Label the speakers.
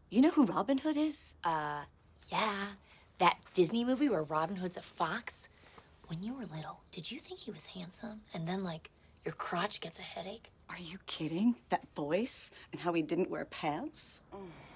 Speaker 1: You know who Robin Hood is?
Speaker 2: Yeah. That Disney movie where Robin Hood's a fox. When you were little, did you think he was handsome? And then, like, your crotch gets a headache?
Speaker 1: Are you kidding? That voice and how he didn't wear pants?